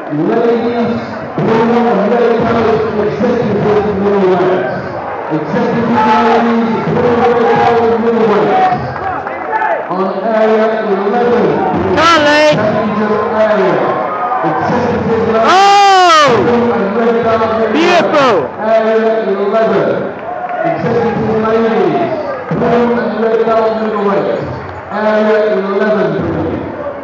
Ladies, blue and red colors, executive middleweight. Executive ladies, blue and red colors, middleweight. On area 11, passenger area. Executive ladies, blue and red colors, middleweight. Area 11. Executive ladies, blue and red colors, middleweight. Area 11, please.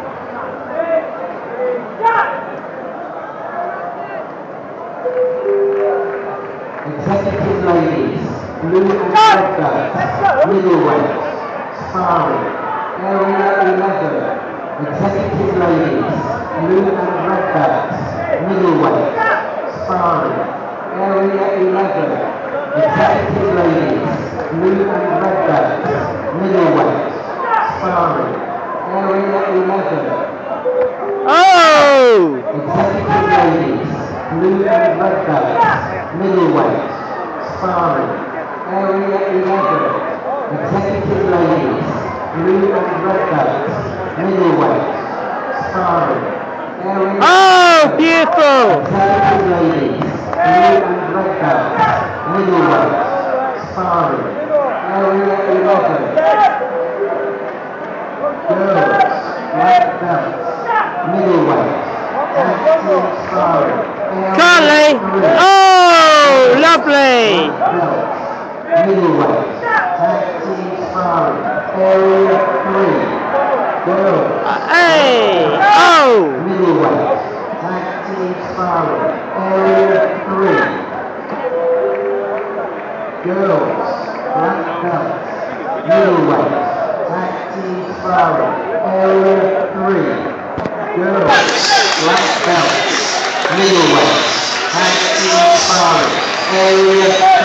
Executive ladies, blue and red belts, middleweight, sparring, area 11. Executive ladies, blue and red belts, middleweight, sparring, area 11. Executive ladies, blue and red belts, middleweight, sparring, area 11. Executive ladies, blue and red belts, middleweight, sparring, area 11. Executive ladies, blue and red belts, middleweight, sparring, area 11. Beautiful! Executive ladies, blue and red belts, middleweight, sparring, area 11. Girls, white belts, middleweight, tag team sparring, Charlie! Lovely! Middleweight, tag team sparring, area 3. Girls, middleweight, tag team sparring, area 3. Girls, black belts, middleweight, tag team sparring, area 3. Girls, black belts, middleweight, tag team sparring, area